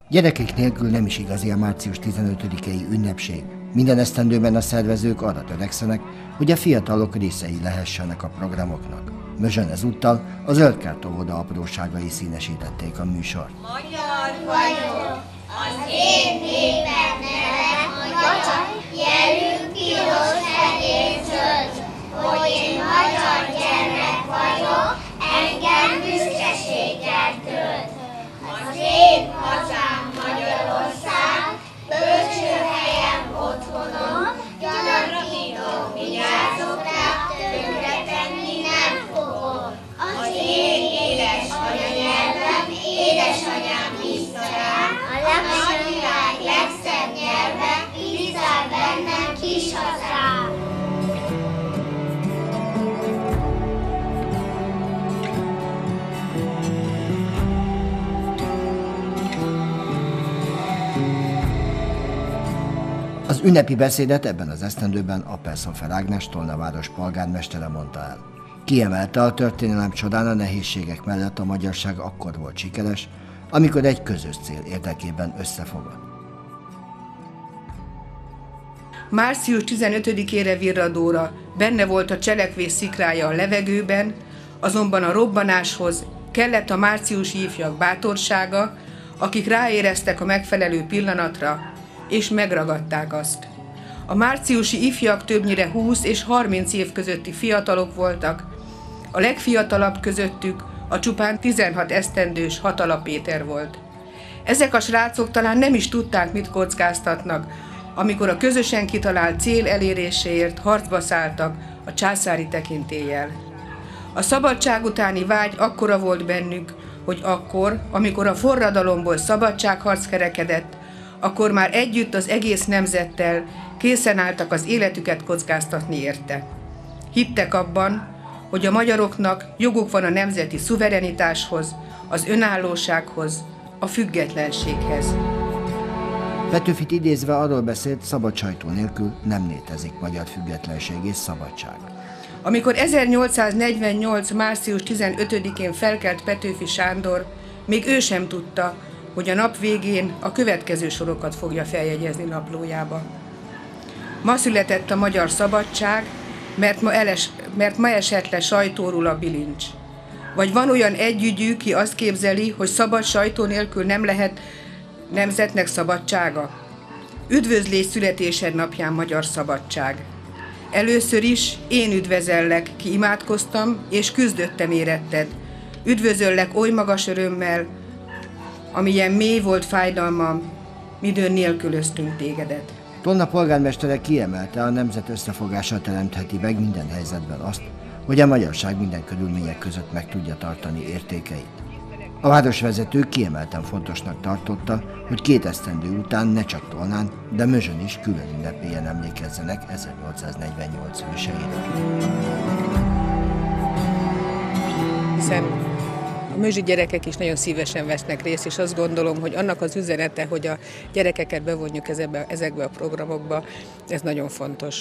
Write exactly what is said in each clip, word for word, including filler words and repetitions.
Gyerekek nélkül nem is igazi a március tizenötödikei ünnepség. Minden esztendőben a szervezők arra törekszenek, hogy a fiatalok részei lehessenek a programoknak. Mözsön ezúttal a Zöldkárt óvoda apróságai színesítették a műsort. Magyar vagyok, az én népem neve magyar, jelünk piros, fehér, zöld, hogy én magyar gyermek vagyok, engem büszkeséggel tölt. Az én hazám Magyarország, bölcsőhelyem, otthonom, gyanítom, vigyázok rá, tönkretenni nem fogom. Az én édes anyanyelvem, édesanyám bízta rám, a nagyvilág legszebb nyelve, bízzál bennem kis hazám. Az ünnepi beszédet ebben az esztendőben Appelszonfer Ágnes, Tolna város polgármestere mondta el. Kiemelte, a történelem csodán a nehézségek mellett a magyarság akkor volt sikeres, amikor egy közös cél érdekében összefogott. március tizenötödikére virradóra benne volt a cselekvés szikrája a levegőben, azonban a robbanáshoz kellett a márciusi ifjak bátorsága, akik ráéreztek a megfelelő pillanatra, és megragadták azt. A márciusi ifjak többnyire húsz és harminc év közötti fiatalok voltak, a legfiatalabb közöttük a csupán tizenhat esztendős Hatala Péter volt. Ezek a srácok talán nem is tudták, mit kockáztatnak, amikor a közösen kitalált cél eléréséért harcba szálltak a császári tekintéllyel. A szabadság utáni vágy akkora volt bennük, hogy akkor, amikor a forradalomból szabadságharc kerekedett, akkor már együtt az egész nemzettel készen álltak az életüket kockáztatni érte. Hittek abban, hogy a magyaroknak joguk van a nemzeti szuverenitáshoz, az önállósághoz, a függetlenséghez. Petőfit idézve arról beszélt, szabad sajtó nélkül nem létezik magyar függetlenség és szabadság. Amikor ezernyolcszáznegyvennyolc. március tizenötödikén felkelt Petőfi Sándor, még ő sem tudta, hogy a nap végén a következő sorokat fogja feljegyezni naplójába. Ma született a magyar szabadság, mert ma, eles, mert ma esett le sajtóról a bilincs. Vagy van olyan együgyű, ki azt képzeli, hogy szabad sajtó nélkül nem lehet nemzetnek szabadsága? Üdvözlés születésed napján, magyar szabadság! Először is én üdvözöllek, ki imádkoztam és küzdöttem éretted. Üdvözöllek oly magas örömmel, amilyen mély volt fájdalmam, midőn nélkülöztünk tégedet. Tolna polgármestere kiemelte, a nemzet összefogása teremtheti meg minden helyzetben azt, hogy a magyarság minden körülmények között meg tudja tartani értékeit. A városvezető kiemelten fontosnak tartotta, hogy két esztendő után ne csak Tolnán, de Mözsön is külön ünnepélyen emlékezzenek ezernyolcszáznegyvennyolc hőseire. Hiszen a mözsi gyerekek is nagyon szívesen vesznek részt, és azt gondolom, hogy annak az üzenete, hogy a gyerekeket bevonjuk ezekbe, ezekbe a programokba, ez nagyon fontos.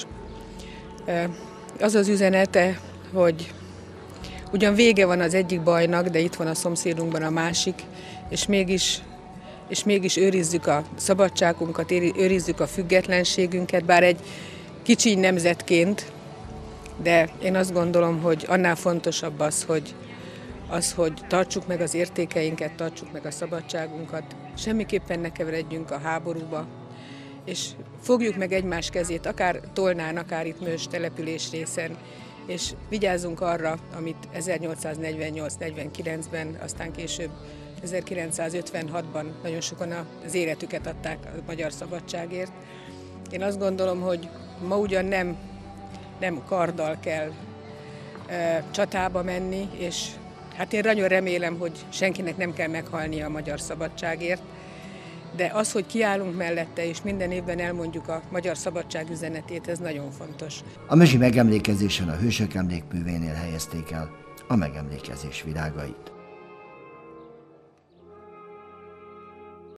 Az az üzenete, hogy ugyan vége van az egyik bajnak, de itt van a szomszédunkban a másik, és mégis, és mégis őrizzük a szabadságunkat, őrizzük a függetlenségünket, bár egy kicsi nemzetként, de én azt gondolom, hogy annál fontosabb az, hogy az, hogy tartsuk meg az értékeinket, tartsuk meg a szabadságunkat, semmiképpen ne keveredjünk a háborúba, és fogjuk meg egymás kezét, akár Tolnán, akár itt Mős település részen, és vigyázzunk arra, amit ezernyolcszáznegyvennyolc negyvenkilencben, aztán később ezerkilencszázötvenhatban nagyon sokan az életüket adták a magyar szabadságért. Én azt gondolom, hogy ma ugyan nem, nem karddal kell e, csatába menni, és hát én nagyon remélem, hogy senkinek nem kell meghalnia a magyar szabadságért, de az, hogy kiállunk mellette, és minden évben elmondjuk a magyar szabadság üzenetét, ez nagyon fontos. A mözsi megemlékezésen a Hősök Emlékművénél helyezték el a megemlékezés virágait.